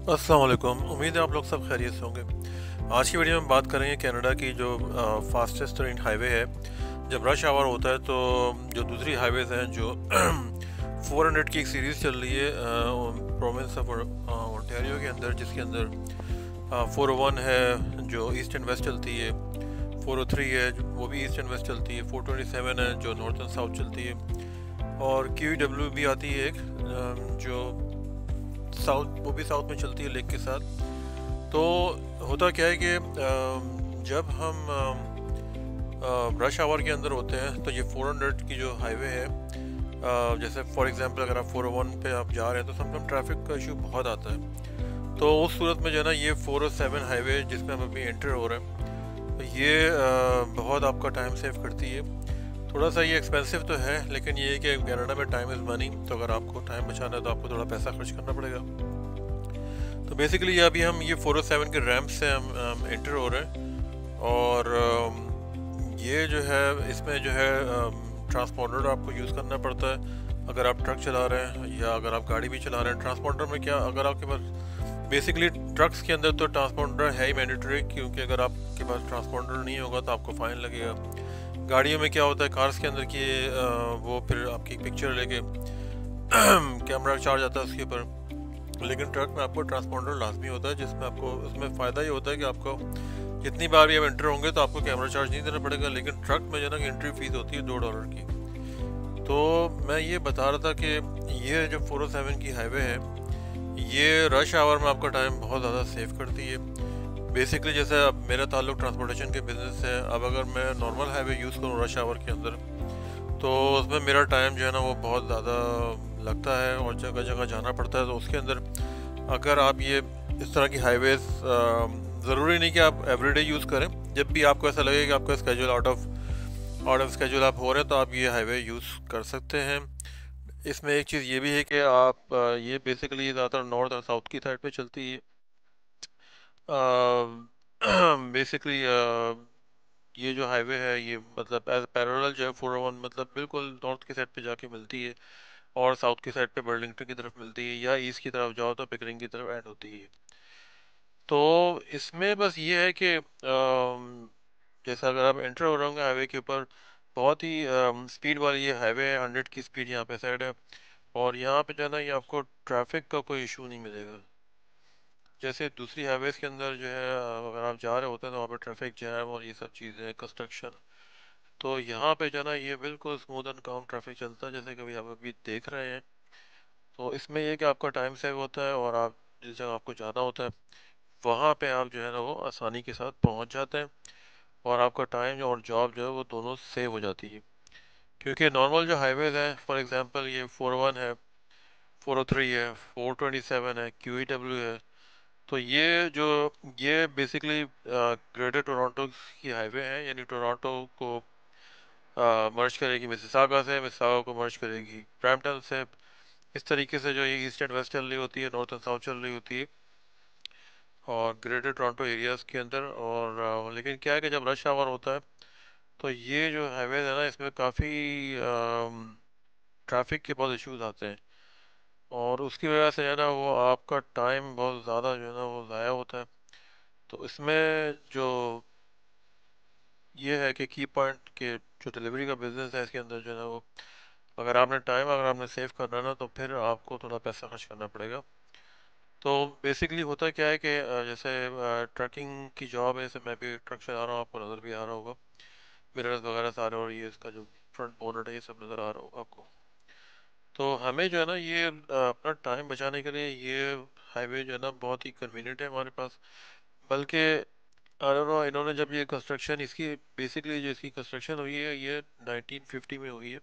अस्सलाम वालेकुम। उम्मीद है आप लोग सब खैरियत से होंगे। आज की वीडियो में बात करेंगे कनाडा की जो फास्टेस्ट ट्रेन हाईवे है। जब रश आवर होता है तो जो दूसरी हाईवेज हैं जो 400 की एक सीरीज़ चल रही है प्रोविंस ऑफ ओंटारियो के अंदर, जिसके अंदर 401 है जो ईस्ट एंड वेस्ट चलती है, 403 है वो भी ईस्ट एंड वेस्ट चलती है, 427 है जो नॉर्थ एंड साउथ चलती है, और QW भी आती है एक जो साउथ, वो भी साउथ में चलती है लेक के साथ। तो होता क्या है कि जब हम रश आवर के अंदर होते हैं तो ये 400 की जो हाईवे है, जैसे फॉर एग्जांपल अगर आप 401 पे आप जा रहे हैं तो समटाइम ट्रैफिक का इशू बहुत आता है। तो उस सूरत में जो है ना, ये 407 हाईवे जिसमें हम अभी एंटर हो रहे हैं, तो ये बहुत आपका टाइम सेव करती है। थोड़ा सा ये एक्सपेंसिव तो है, लेकिन ये है कि कनाडा में टाइम इज़ मनी, तो अगर आपको टाइम बचाना है तो आपको थोड़ा पैसा खर्च करना पड़ेगा। तो बेसिकली अभी हम ये 407 के रैम्प से हम एंटर हो रहे हैं, और ये जो है इसमें जो है ट्रांसपोंडर आपको यूज़ करना पड़ता है अगर आप ट्रक चला रहे हैं या अगर आप गाड़ी भी चला रहे हैं। ट्रांसपोंडर में क्या, अगर आपके पास बेसिकली ट्रक्स के अंदर तो ट्रांसपोंडर है ही मैंडेटरी, क्योंकि अगर आपके पास ट्रांसपोंडर नहीं होगा तो आपको फ़ाइन लगेगा। गाड़ियों में क्या होता है, कार्स के अंदर की वो फिर आपकी पिक्चर लेके कैमरा चार्ज आता है उसके ऊपर, लेकिन ट्रक में आपको ट्रांसपोंडर लाजमी होता है, जिसमें आपको उसमें फ़ायदा ये होता है कि आपको जितनी बार भी आप एंटर होंगे तो आपको कैमरा चार्ज नहीं देना पड़ेगा। लेकिन ट्रक में जो ना एंट्री फीस होती है $2 की। तो मैं ये बता रहा था कि ये जो 407 की हाईवे है, ये रश आवर में आपका टाइम बहुत ज़्यादा सेव करती है। बेसिकली जैसे अब मेरा ताल्लुक ट्रांसपोर्टेशन के बिजनेस से है, अब अगर मैं नॉर्मल हाईवे यूज़ करूँ रश आवर के अंदर, तो उसमें मेरा टाइम जो है ना वो बहुत ज़्यादा लगता है और जगह जगह जाना पड़ता है। तो उसके अंदर अगर आप ये इस तरह की हाईवेज, ज़रूरी नहीं कि आप एवरीडे यूज़ करें, जब भी आपको ऐसा लगे कि आपका स्केड्यूल आउट ऑफ स्केड्यूल आप हो रहे हैं तो आप ये हाईवे यूज़ कर सकते हैं। इसमें एक चीज़ ये भी है कि आप ये बेसिकली ज़्यादातर नॉर्थ और साउथ की साइड पे चलती है। बेसिकली ये जो हाईवे है ये मतलब एज पैरेलल जो है 401, मतलब बिल्कुल नॉर्थ की साइड पे जाके मिलती है और साउथ की साइड पे बर्लिंगटन की तरफ मिलती है, या ईस्ट की तरफ जाओ तो पिकरिंग की तरफ ऐड होती है। तो इसमें बस ये है कि जैसा अगर आप एंटर हो रहे होंगे हाईवे के ऊपर, बहुत ही स्पीड वाली ये हाईवे है, 100 की स्पीड यहाँ पे साइड है, और यहाँ पे जो है ना ये आपको ट्रैफिक का कोई इशू नहीं मिलेगा। जैसे दूसरी हाईवेज के अंदर जो है अगर आप जा रहे होते हैं तो वहाँ पे ट्रैफिक जैम और ये सब चीज़ें, कंस्ट्रक्शन, तो यहाँ पे जो है ना ये बिल्कुल स्मूथ एंड काम ट्रैफिक चलता है, जैसे कभी आप अभी देख रहे हैं। तो इसमें ये कि आपका टाइम सेव होता है और आप जिस जगह आपको जाना होता है वहाँ पे आप जो है ना वो आसानी के साथ पहुँच जाते हैं, और आपका टाइम और जॉब जो है वो दोनों सेव हो जाती है। क्योंकि नॉर्मल जो हाईवेज हैं, फॉर एग्जांपल ये 401 है, 403 है, 427 है, QEW है, तो ये बेसिकली ग्रेटर टोरंटो की हाईवे है, यानी टोरंटो को मर्ज करेगी मिसिसागा से, मिसिसागा को मर्ज करेगी ब्रैम्पटन से। इस तरीके से जो ये ईस्ट एंड वेस्ट चल रही होती है, नॉर्थ एंड साउथ चल रही होती है और ग्रेटर टोरंटो एरियाज़ के अंदर। और लेकिन क्या है कि जब रश आवर होता है तो ये जो हाईवे है ना इसमें काफ़ी ट्रैफिक के बहुत इश्यूज आते हैं, और उसकी वजह से है ना वो आपका टाइम बहुत ज़्यादा जो है ना वो ज़ाया होता है। तो इसमें जो ये है कि की पॉइंट के जो डिलीवरी का बिजनेस है इसके अंदर जो है ना वो, अगर आपने सेव करना है ना तो फिर आपको थोड़ा पैसा खर्च करना पड़ेगा। तो बेसिकली होता क्या है कि जैसे ट्रकिंग की जॉब है, जैसे मैं भी ट्रक चला रहा हूँ, आपको नज़र भी आ रहा होगा, मिरर्स वगैरह सारे, और ये इसका जो फ्रंट बोनट है ये सब नज़र आ रहा होगा आपको। तो हमें जो है ना ये अपना टाइम बचाने के लिए ये हाईवे जो है ना बहुत ही कन्वीनियंट है हमारे पास। बल्कि आई डोंट नो, इन्होंने जब ये कंस्ट्रक्शन इसकी, बेसिकली जो इसकी कंस्ट्रक्शन हुई है ये 1950 में हुई है।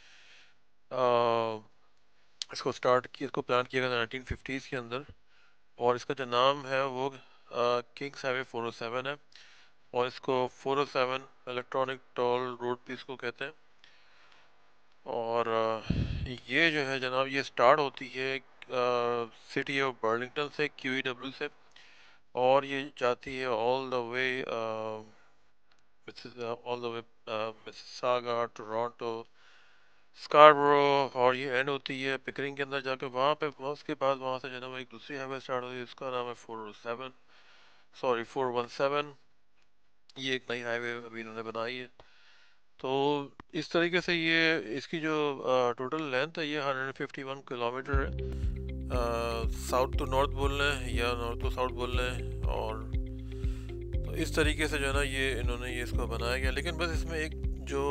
इसको प्लान किया गया 1950s के अंदर, और इसका जो नाम है वो किंग्स हाईवे 407 है, और इसको 407 इलेक्ट्रॉनिक टोल रोड भी इसको कहते हैं। और ये जो है जनाब ये स्टार्ट होती है सिटी ऑफ बर्लिंगटन से, QEW से, और ये जाती है all the way Mississauga, Toronto, Scarborough, और ये एंड होती है पिकरिंग के अंदर जाके, वहाँ पे उसके बाद वहाँ से जो है ना वो एक दूसरी हाईवे स्टार्ट होती है, उसका नाम है 407, सॉरी 417। ये एक नई हाईवे अभी इन्होंने बनाई है। तो इस तरीके से ये इसकी जो टोटल लेंथ है ये 151 किलोमीटर है, साउथ टू नॉर्थ बोल रहे हैं या नॉर्थ टू साउथ बोल रहे हैं। और तो इस तरीके से जो है ना ये इन्होंने ये इसको बनाया गया। लेकिन बस इसमें एक जो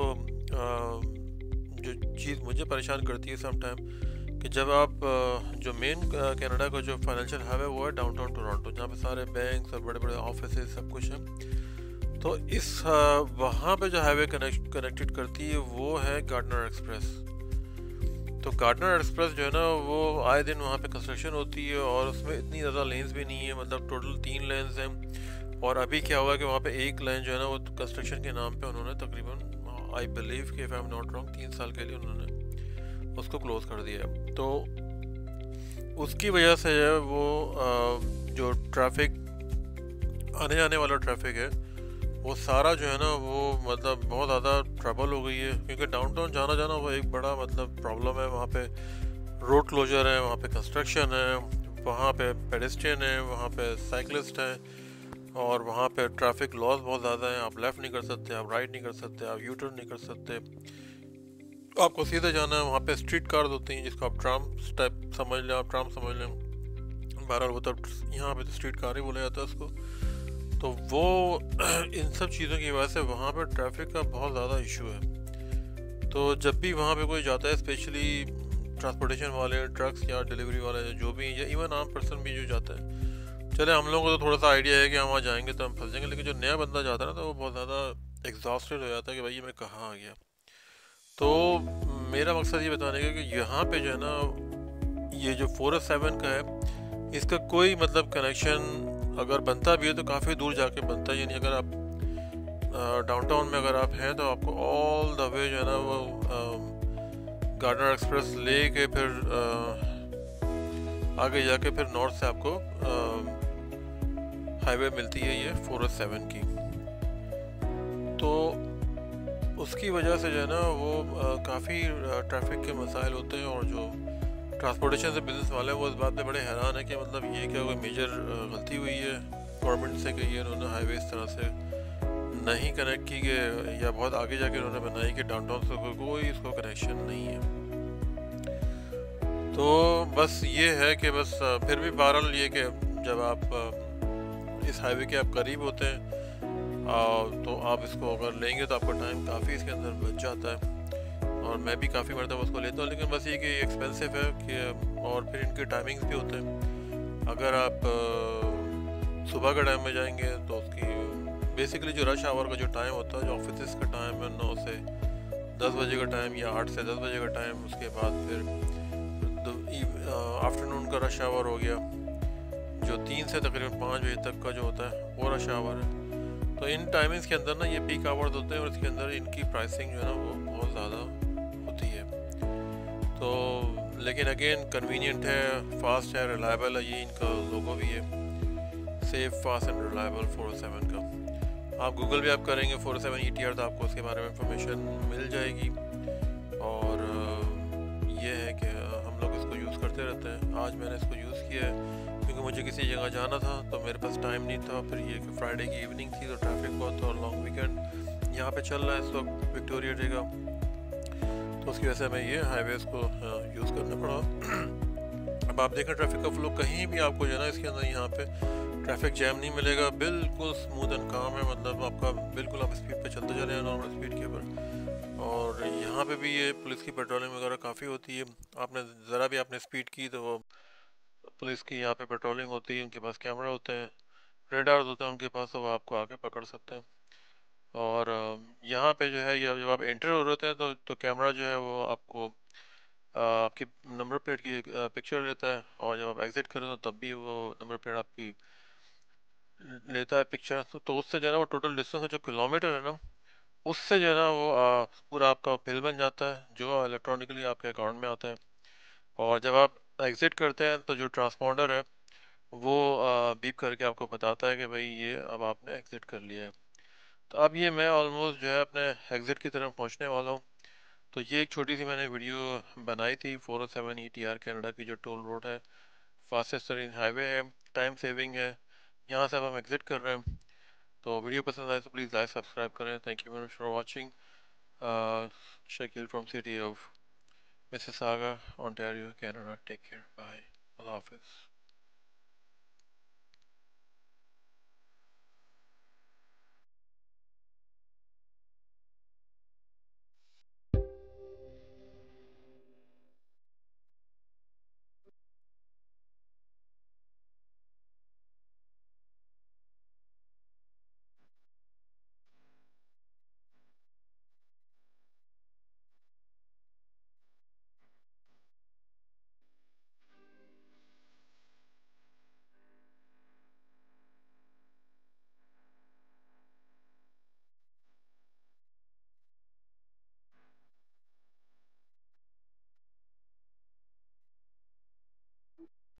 जो चीज़ मुझे परेशान करती है सम टाइम, कि जब आप जो मेन कनाडा का जो फाइनेंशियल हब है वो है डाउनटाउन टोरंटो, जहाँ पे सारे बैंक और बड़े बड़े ऑफिस सब कुछ है। तो इस वहाँ पे जो हाईवे कनेक्टेड करती है वो है गार्डनर एक्सप्रेस। तो गार्डनर एक्सप्रेस जो है ना वो आए दिन वहाँ पे कंस्ट्रक्शन होती है, और उसमें इतनी ज़्यादा लेन्स भी नहीं है, मतलब टोटल 3 लेन्स हैं। और अभी क्या हुआ कि वहाँ पे एक लेन जो है ना वो कंस्ट्रक्शन के नाम पे उन्होंने तकरीबन आई बिलीव कि if I am not wrong 3 साल के लिए उन्होंने उसको क्लोज़ कर दिया है। तो उसकी वजह से जो है वो जो ट्रैफिक आने जाने वाला ट्रैफिक है वो सारा जो है ना वो मतलब बहुत ज़्यादा ट्रबल हो गई है, क्योंकि डाउनटाउन जाना जाना वो एक बड़ा मतलब प्रॉब्लम है। वहाँ पे रोड क्लोजर है, वहाँ पे कंस्ट्रक्शन है, वहाँ पे पेडेस्ट्रियन है, वहाँ पे साइकिलिस्ट है, और वहाँ पे ट्रैफिक लॉस बहुत ज़्यादा है। आप लेफ़्ट नहीं कर सकते, आप राइट नहीं कर सकते, आप यू टर्न नहीं कर सकते, आपको सीधे जाना है। वहाँ पे स्ट्रीट कार्स होती हैं जिसको आप ट्राम टाइप समझ लें, आप ट्राम समझ लें, बहरहाल वो तो यहाँ पे तो स्ट्रीट कार ही बोला जाता है उसको। तो वो इन सब चीज़ों की वजह से वहाँ पे ट्रैफिक का बहुत ज़्यादा इशू है। तो जब भी वहाँ पे कोई जाता है, स्पेशली ट्रांसपोर्टेशन वाले, ट्रक्स या डिलीवरी वाले जो भी, या इवन आम पर्सन भी जो जाता है, चले हम लोगों को तो थोड़ा सा आइडिया है कि हम वहाँ जाएंगे तो हम फंस जाएंगे, लेकिन जो नया बंदा जाता है ना तो वो बहुत ज़्यादा एग्जॉस्टेड हो जाता है कि भाई ये मैं कहाँ आ गया। तो मेरा मकसद ये बताने का कि यहाँ पे जो है ना ये जो 407 का है, इसका कोई मतलब कनेक्शन अगर बनता भी है तो काफ़ी दूर जाके बनता है। यानी अगर आप डाउनटाउन में अगर आप हैं तो आपको ऑल द वे जो है ना वो गार्डनर एक्सप्रेस ले के फिर आगे जाके फिर नॉर्थ से आपको हाईवे मिलती है ये 407 की। तो उसकी वजह से जो है ना वो काफ़ी ट्रैफिक के मसाइल होते हैं, और जो ट्रांसपोर्टेशन से बिजनेस वाले हैं वो इस बात पे बड़े हैरान है कि मतलब ये क्या कोई मेजर गलती हुई है गवर्नमेंट से कि ये उन्होंने हाईवे इस तरह से नहीं कनेक्ट की गए, या बहुत आगे जाके उन्होंने बनाई कि डाउनटाउन से कोई इसको कनेक्शन नहीं है। तो बस ये है कि बस फिर भी बहरहाल ये कि जब आप इस हाईवे के आप करीब होते हैं तो आप इसको अगर लेंगे तो आपका टाइम काफ़ी इसके अंदर बच जाता है, और मैं भी काफ़ी मरतबा उसको लेता हूँ। लेकिन बस ये कि एक्सपेंसिव है कि, और फिर इनके टाइमिंग्स भी होते हैं। अगर आप सुबह का टाइम में जाएंगे तो उसकी बेसिकली जो रश आवर का जो टाइम होता है, जो ऑफिस का टाइम है 9 से 10 बजे का टाइम या 8 से 10 बजे का टाइम, उसके बाद फिर आफ्टरनून का रश आवर हो गया जो 3 से तकरीबन 5 बजे तक का जो होता है वो रश आवर है। तो इन टाइमिंग्स के अंदर ना ये पीक आवर्स होते हैं, और इसके अंदर इनकी प्राइसिंग जो है ना वो बहुत ज़्यादा होती है। तो लेकिन अगेन कन्वीनियंट है, फास्ट है, रिलायबल है, ये इनका लोगो भी है, सेफ फास्ट एंड रिलायबल 407 का। आप गूगल भी आप करेंगे 407 ETR तो आपको उसके बारे में इंफॉर्मेशन मिल जाएगी। और ये है कि हम लोग इसको यूज़ करते रहते हैं। आज मैंने इसको यूज़ किया है क्योंकि मुझे किसी जगह जाना था तो मेरे पास टाइम नहीं था, फिर ये कि फ्राइडे की इवनिंग थी तो ट्रैफिक बहुत था, और लॉन्ग वीकेंड यहाँ पे चल रहा है इस वक्त विक्टोरिया डे का, तो उसकी वजह से हमें ये हाईवेज़ को यूज़ करना पड़ा। अब आप देखें ट्रैफिक का फ्लो कहीं भी आपको जो है ना इसके अंदर यहाँ पे ट्रैफिक जैम नहीं मिलेगा, बिल्कुल स्मूथ एंड काम है। मतलब आपका बिल्कुल आप स्पीड पे चलते चले हैं नॉर्मल स्पीड के ऊपर। और यहाँ पे भी ये पुलिस की पेट्रोलिंग वगैरह काफ़ी होती है। आपने ज़रा भी आपने स्पीड की तो वो पुलिस की यहाँ पे पेट्रोलिंग होती है, उनके पास कैमरा होते हैं, रेडार्स होते हैं उनके पास, तो वो आपको आके पकड़ सकते हैं। और यहाँ पे जो है ये जब आप एंटर हो रहे होते हैं तो कैमरा जो है वो आपको आपकी नंबर प्लेट की पिक्चर लेता है, और जब आप एग्जिट करें तो तब भी वो नंबर प्लेट आपकी लेता है पिक्चर। तो उससे जो है ना वो टोटल डिस्टेंस जो किलोमीटर है ना उससे जो है ना वो पूरा आपका बिल बन जाता है जो इलेक्ट्रॉनिकली आपके अकाउंट में आता है। और जब आप एग्जिट करते हैं तो जो ट्रांसपॉन्डर है वो बीप करके आपको बताता है कि भाई ये अब आपने एग्जिट कर लिया है। तो अब ये मैं ऑलमोस्ट जो है अपने एग्जिट की तरफ पहुंचने वाला हूँ। तो ये एक छोटी सी मैंने वीडियो बनाई थी 407 ETR कनाडा की जो टोल रोड है, फास्टेस्ट ट्रेन हाईवे है, टाइम सेविंग है। यहाँ से अब हम एग्जिट कर रहे हैं। तो वीडियो पसंद आए तो प्लीज़ लाइक सब्सक्राइब करें। Thank you very much for watching. Shakeel from city of Mississauga, Ontario, Canada. Take care. Bye. Allah Hafiz.